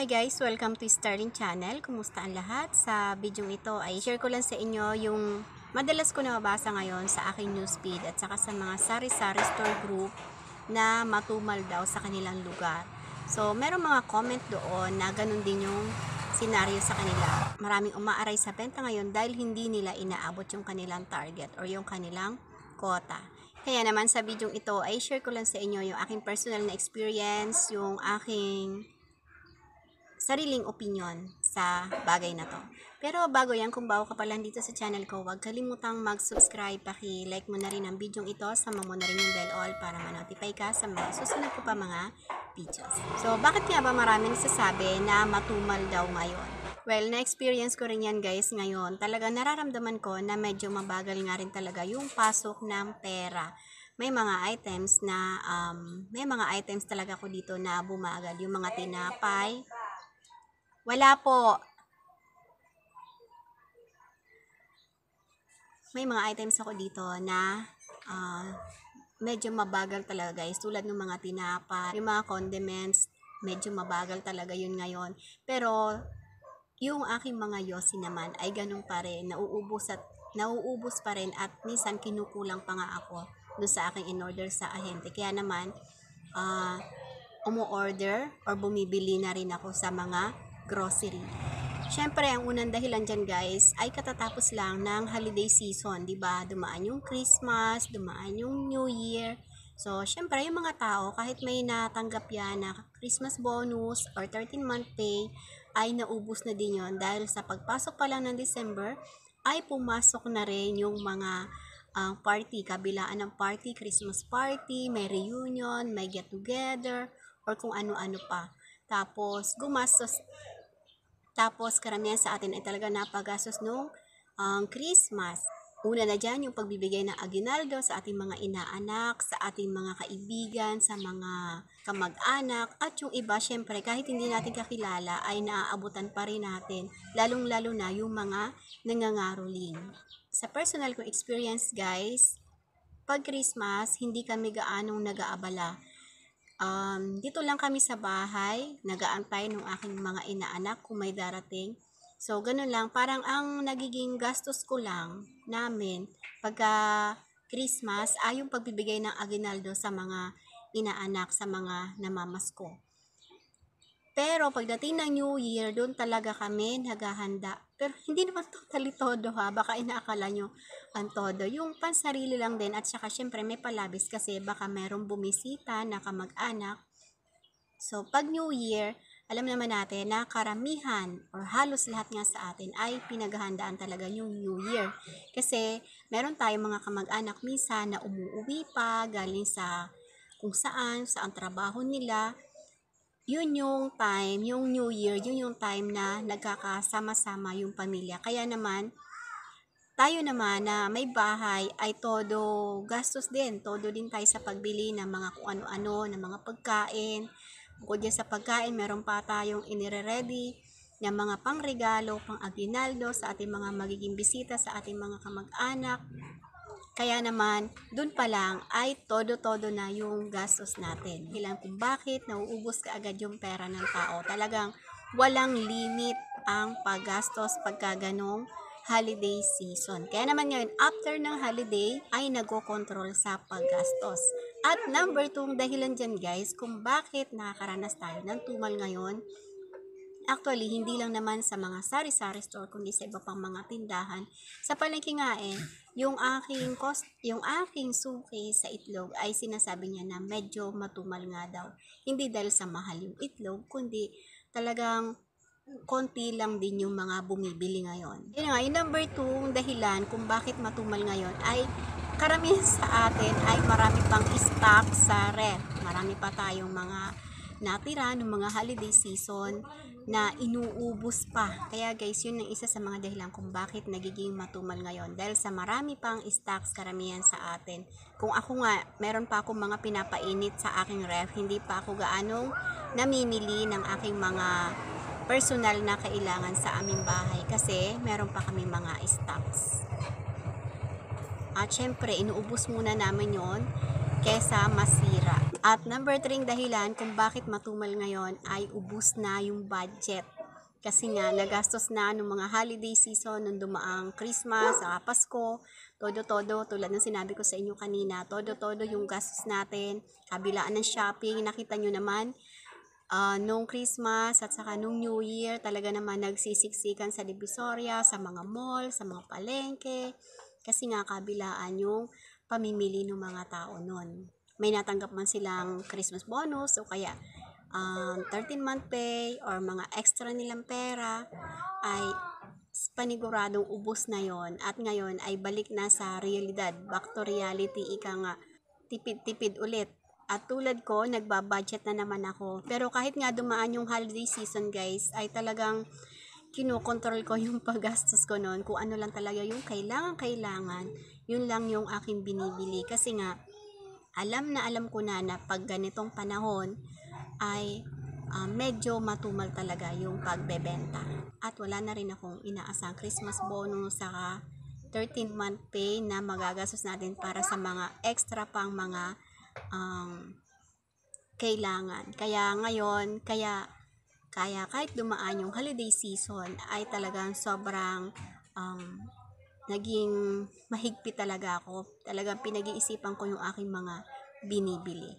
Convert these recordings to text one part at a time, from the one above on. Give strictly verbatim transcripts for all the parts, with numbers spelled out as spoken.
Hi guys! Welcome to Starling Channel. Kumusta ang lahat? Sa video ito ay share ko lang sa inyo yung madalas ko nababasa ngayon sa aking newsfeed at saka sa mga sari-sari store group na matumal daw sa kanilang lugar. So, merong mga comment doon na ganun din yung senaryo sa kanila. Maraming umaaray sa benta ngayon dahil hindi nila inaabot yung kanilang target or yung kanilang quota. Kaya naman sa video ito ay share ko lang sa inyo yung aking personal na experience, yung aking sariling opinion sa bagay na to. Pero bago yan, kung bago ka pa lang dito sa channel ko, huwag kalimutang mag-subscribe, paki-like mo na rin ang video ito, sama mo na rin yung bell all para ma-notify ka sa mga susunod ko pa mga videos. So, bakit nga ba maraming nagsasabi na matumal daw ngayon? Well, na-experience ko rin yan guys ngayon. Talaga nararamdaman ko na medyo mabagal nga rin talaga yung pasok ng pera. May mga items na, um, may mga items talaga ko dito na bumagal. Yung mga tinapay. Wala po. May mga items ako dito na uh, medyo mabagal talaga guys. Tulad ng mga tinapay, yung mga condiments, medyo mabagal talaga yun ngayon. Pero, yung aking mga yosi naman ay ganun pa rin. Nauubos, at, nauubos pa rin at minsan kinukulang pa nga ako doon sa aking in-order sa ahente. Kaya naman, uh, umu-order or bumibili na rin ako sa mga grocery. Syempre, ang unang dahilan dyan guys ay katatapos lang ng holiday season, di ba? Dumaan yung Christmas, dumaan yung New Year. So, syempre, yung mga tao, kahit may natanggap yan na Christmas bonus or thirteen month pay, ay naubos na din yon dahil sa pagpasok pa lang ng December, ay pumasok na rin yung mga uh, party, kabilaan ng party, Christmas party, may reunion, may get together, or kung ano-ano pa. Tapos, gumastos. Tapos, karamihan sa atin ay talaga napagastos nung um, Christmas. Una na dyan, yung pagbibigay ng aguinaldo sa ating mga inaanak, sa ating mga kaibigan, sa mga kamag-anak, at yung iba, syempre, kahit hindi natin kakilala, ay naaabutan pa rin natin, lalong-lalo na yung mga nangangaroling. Sa personal kong experience, guys, pag Christmas, hindi kami gaanong nag-aabala. Um, dito lang kami sa bahay, nagaantay ng aking mga inaanak kung may darating. So, ganun lang. Parang ang nagiging gastos ko lang namin pagka Christmas ay yung pagbibigay ng aguinaldo sa mga inaanak, sa mga namamasko. Pero pagdating ng New Year, doon talaga kami naghahanda. Pero hindi naman totally todo ha. Baka inaakala nyo ang todo. Yung pansarili lang din at saka syempre may palabis kasi baka merong bumisita na kamag-anak. So pag New Year, alam naman natin na karamihan or halos lahat nga sa atin ay pinaghahandaan talaga yung New Year. Kasi meron tayong mga kamag-anak minsan na umuwi pa galing sa kung saan, sa ang trabaho nila. Yun yung time, yung New Year, yun yung time na nagkakasama-sama yung pamilya. Kaya naman, tayo naman na may bahay ay todo gastos din. Todo din tayo sa pagbili ng mga kung ano-ano, ng mga pagkain. Bukod dyan sa pagkain, meron pa tayong inire-ready ng mga pangregalo, pang-aguinaldo sa ating mga magiging bisita, sa ating mga kamag-anak. Kaya naman, dun pa lang ay todo-todo na yung gastos natin. Bilang kung bakit nauubos ka agad yung pera ng tao. Talagang walang limit ang paggastos pagka ganong holiday season. Kaya naman ngayon, after ng holiday, ay nagko-control sa paggastos. At number two, dahilan dyan guys, kung bakit nakakaranas tayo ng tumal ngayon. Actually, hindi lang naman sa mga sari-sari store, kundi sa iba pang mga tindahan. Sa palengke nga eh, yung aking cost, yung aking suki sa itlog ay sinasabi niya na medyo matumal nga daw. Hindi dahil sa mahal yung itlog, kundi talagang konti lang din yung mga bumibili ngayon. Yun nga, yung number two, dahilan kung bakit matumal ngayon ay karamihan sa atin ay marami pang stock sa ref. Marami pa tayong mga natira ng mga holiday season na inuubos pa. Kaya guys, yun ang isa sa mga dahilan kung bakit nagiging matumal ngayon. Dahil sa marami pang stocks karamihan sa atin. Kung ako nga, meron pa akong mga pinapainit sa aking ref, hindi pa ako gaanong namimili ng aking mga personal na kailangan sa aming bahay. Kasi meron pa kami mga stocks. At syempre, inuubos muna namin yon kesa masira. At number three dahilan kung bakit matumal ngayon ay ubus na yung budget. Kasi nga, nagastos na nung mga holiday season, nung dumaang Christmas, saka Pasko, todo-todo, tulad ng sinabi ko sa inyo kanina, todo-todo yung gastos natin, kabilaan ng shopping, nakita nyo naman, uh, nung Christmas at saka nung New Year, talaga naman nagsisiksikan sa Divisoria, sa mga mall, sa mga palengke, kasi nga kabilaan yung pamimili ng mga tao nun. May natanggap man silang Christmas bonus o kaya um, thirteen month pay or mga extra nilang pera ay paniguradong ubos na yon at ngayon ay balik na sa realidad, back to reality, ika nga tipid-tipid ulit. At tulad ko, nagbabudget na naman ako, pero kahit nga dumaan yung holiday season guys, ay talagang kinokontrol ko yung paggastos ko noon, kung ano lang talaga yung kailangan-kailangan, yun lang yung aking binibili, kasi nga alam na alam ko na na pag ganitong panahon ay uh, medyo matumal talaga yung pagbebenta. At wala na rin akong inaasang Christmas bonus saka thirteen month pay na magagastos natin para sa mga extra pang mga um, kailangan. Kaya ngayon, kaya kaya kahit dumaan yung holiday season ay talagang sobrang um, naging mahigpit talaga ako. Talagang pinag-iisipan ko yung aking mga binibili.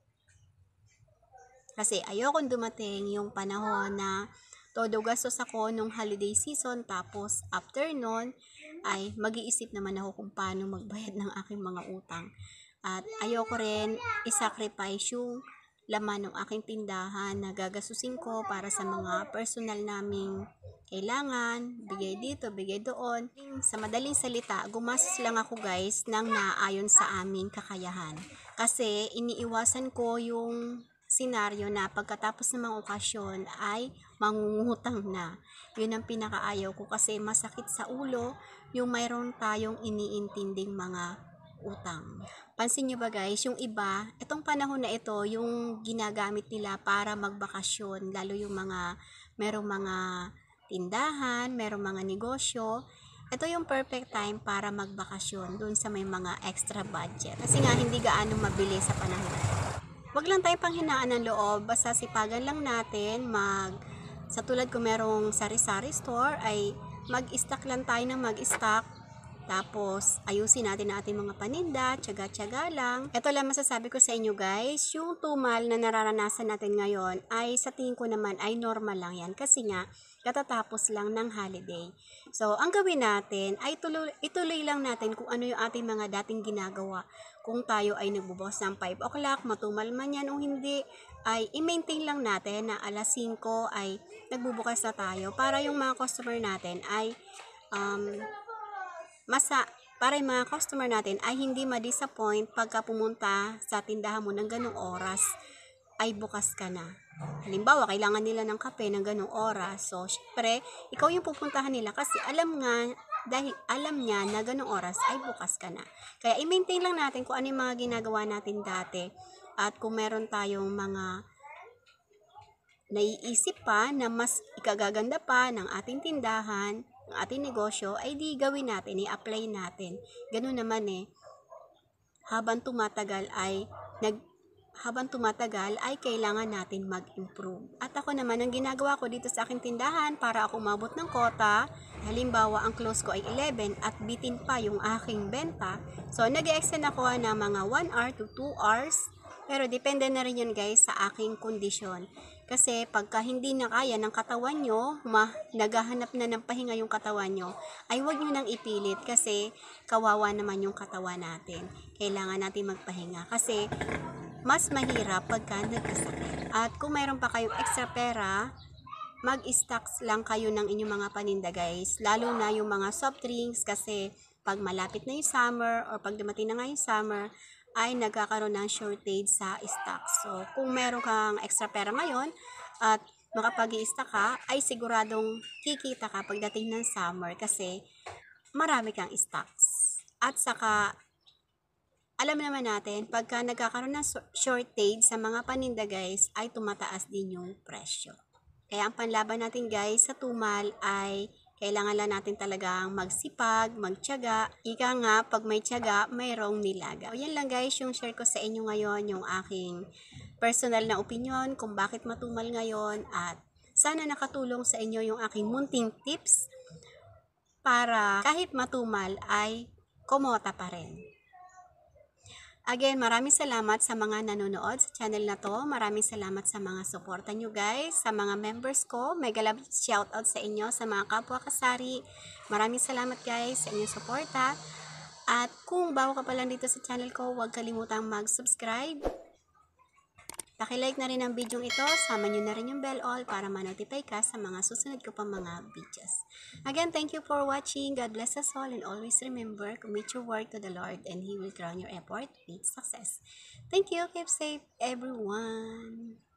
Kasi ayokong dumating yung panahon na todo gastos ako nung holiday season, tapos after nun ay mag-iisip naman ako kung paano magbayad ng aking mga utang. At ayoko rin isacrifice yung laman ng aking tindahan na gagasusin ko para sa mga personal naming kailangan, bigay dito, bigay doon. Sa madaling salita, gumastos lang ako guys ng naayon sa aming kakayahan. Kasi iniiwasan ko yung senaryo na pagkatapos ng mga okasyon ay mangungutang na. Yun ang pinakaayaw ko kasi masakit sa ulo yung mayroon tayong iniintinding mga utang. Pansin nyo ba guys, yung iba, itong panahon na ito, yung ginagamit nila para magbakasyon, lalo yung mga, merong mga tindahan, merong mga negosyo, ito yung perfect time para magbakasyon dun sa may mga extra budget. Kasi nga hindi gaano mabili sa panahon. Wag lang tayong panghinaan ng loob, basta sipagan lang natin mag, sa tulad kung merong sari-sari store, ay mag-stock lang tayo ng mag-stock. Tapos, ayusin natin ang ating mga paninda, tiyaga-tiyaga lang. Ito lang masasabi ko sa inyo guys, yung tumal na nararanasan natin ngayon ay sa tingin ko naman ay normal lang yan. Kasi nga, katatapos lang ng holiday. So, ang gawin natin ay tuloy, ituloy lang natin kung ano yung ating mga dating ginagawa. Kung tayo ay nagbubukas ng five o'clock, matumal man yan o hindi, ay i-maintain lang natin na alas singko ay nagbubukas na tayo para yung mga customer natin ay um, masa, para yung mga customer natin ay hindi ma-disappoint pagka pumunta sa tindahan mo ng ganong oras ay bukas ka na. Halimbawa, kailangan nila ng kape ng ganong oras. So, syempre, ikaw yung pupuntahan nila kasi alam nga, dahil alam niya na ganong oras ay bukas ka na. Kaya i-maintain lang natin kung ano yung mga ginagawa natin dati. At kung meron tayong mga naiisip pa na mas ikagaganda pa ng ating tindahan, ng ating negosyo, ay di gawin natin, i-apply natin. Ganun naman eh, habang tumatagal ay, nag, habang tumatagal ay kailangan natin mag-improve. At ako naman, ang ginagawa ko dito sa aking tindahan para ako umabot ng kota, halimbawa ang close ko ay eleven at bitin pa yung aking benta, so nag-extend ako na mga one hour to two hours, pero depende na rin yun guys sa aking kondisyon. Kasi pagka hindi na kaya ng katawan nyo, ma, naghahanap na ng pahinga yung katawan nyo, ay huwag nyo nang ipilit kasi kawawa naman yung katawan natin. Kailangan natin magpahinga kasi mas mahirap pagka nagkasakit. At kung mayroon pa kayong extra pera, mag-stocks lang kayo ng inyong mga paninda guys. Lalo na yung mga soft drinks kasi pag malapit na yung summer or pag dumating na nga yung summer, ay nagkakaroon ng shortage sa stock. So, kung meron kang extra pera ngayon at makapag-i-stock ka, ay siguradong kikita ka pagdating ng summer kasi marami kang stocks. At saka, alam naman natin, pagka nagkakaroon ng shortage sa mga paninda guys, ay tumataas din yung presyo. Kaya ang panlaban natin guys sa tumal ay Kailangan lang natin talagang magsipag, magtiyaga. Ika nga, pag may tiyaga, mayroong nilaga. O yan lang guys, yung share ko sa inyo ngayon, yung aking personal na opinion kung bakit matumal ngayon, at sana nakatulong sa inyo yung aking munting tips para kahit matumal ay kumota pa rin. Again, maraming salamat sa mga nanonood sa channel na to. Maraming salamat sa mga suporta nyo guys, sa mga members ko. Mega love shoutout sa inyo, sa mga kapwa kasari. Maraming salamat guys sa inyong suporta. At kung bago ka pa lang dito sa channel ko, huwag kalimutang mag-subscribe. Paki-like na rin ang video ito, sama nyo na rin yung bell all para ma-notify ka sa mga susunod ko pang mga videos. Again, thank you for watching. God bless us all, and always remember, commit your work to the Lord and He will crown your effort with success. Thank you. Keep safe, everyone.